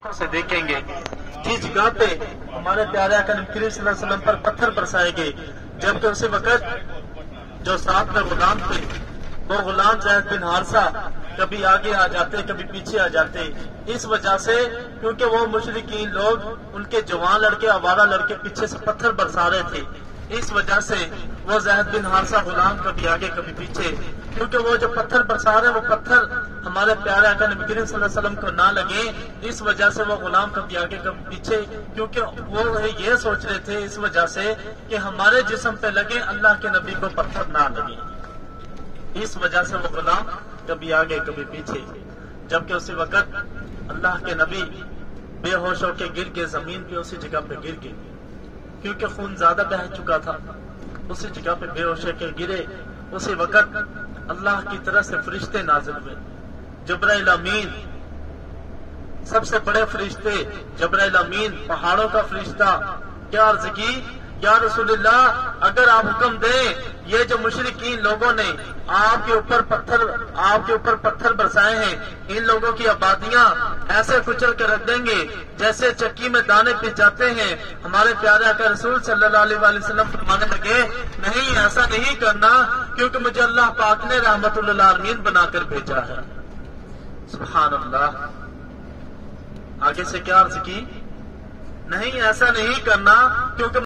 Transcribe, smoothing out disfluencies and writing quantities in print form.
سے دیکھیں گے جس جگہ پہ ہمارے پیارے آقا نبی کریم صلی اللہ علیہ وسلم پر پتھر برسائے گئے، جبکہ اسی وقت جو ساتھ میں غلام تھے وہ غلام زید بن حارثہ کبھی آگے آ جاتے کبھی پیچھے آ جاتے، اس وجہ سے کیونکہ وہ مشرکین لوگ ان کے جوان لڑکے آوارہ لڑکے پیچھے سے پتھر برسا رہے تھے، اس وجہ سے وہ زید بن حارثہ غلام کبھی آگے کبھی پیچھے، کیونکہ وہ جو پتھر برسا رہے ہیں وہ پتھر ہمارے پیارے آقا نبی کریم صلی اللہ علیہ وسلم کو نہ لگے، اس وجہ سے وہ غلام کبھی آگے کبھی پیچھے، کیونکہ وہ یہ سوچ رہے تھے اس وجہ سے کہ ہمارے جسم پہ لگے اللہ کے نبی کو پتھر نہ لگے، اس وجہ سے وہ غلام کبھی آگے کبھی پیچھے، جبکہ اسی وقت اللہ کے نبی بے ہوش ہو کے گر کے زمین پہ اسی جگہ پہ گر گئے، کیونکہ خون زیادہ بہہ چکا تھا، اسی جگہ پہ بے ہوش ہو کے گرے، اسی وقت اللہ کی طرف سے فرشتے نازل ہوئے، جبرائیل امین سب سے بڑے فرشتے، جبرائیل امین پہاڑوں کا فرشتہ، کیا عرض کی یا رسول اللہ اگر آپ حکم دیں یہ جو مشرکین لوگوں نے آپ کے اوپر پتھر برسائے ہیں ان لوگوں کی آبادیاں ایسے کچل کے رکھ دیں گے جیسے چکی میں دانے پس جاتے ہیں، ہمارے پیارے آقا رسول صلی اللہ علیہ وآلہ وسلم فرمانے لگے نہیں ایسا نہیں کرنا، کیونکہ مجھے اللہ پاک نے رحمت للعالمین بنا کر بھیجا ہے۔ سبحان اللہ، آگے سے کیا عرض کی نہیں ایسا نہیں کرنا کیونکہ